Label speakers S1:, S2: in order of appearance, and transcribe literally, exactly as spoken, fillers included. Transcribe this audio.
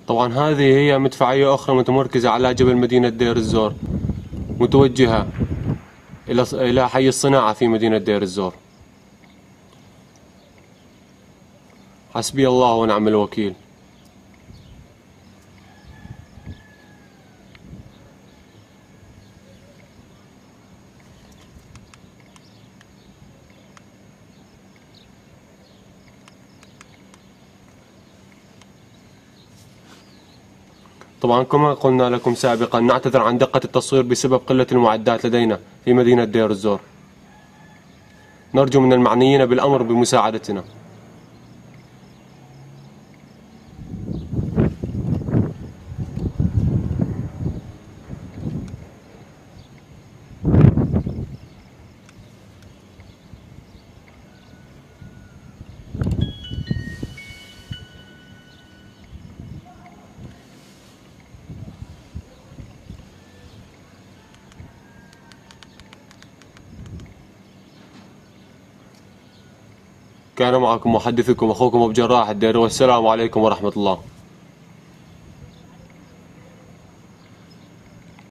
S1: طبعا هذه هي مدفعية أخرى متمركزة على جبل مدينة دير الزور، متوجهة إلى إلى حي الصناعة في مدينة دير الزور. حسبي الله ونعم الوكيل. طبعا كما قلنا لكم سابقا، نعتذر عن دقة التصوير بسبب قلة المعدات لدينا في مدينة دير الزور. نرجو من المعنيين بالأمر بمساعدتنا. كان معكم محدثكم أخوكم أبو جراح الديري، والسلام عليكم ورحمة الله.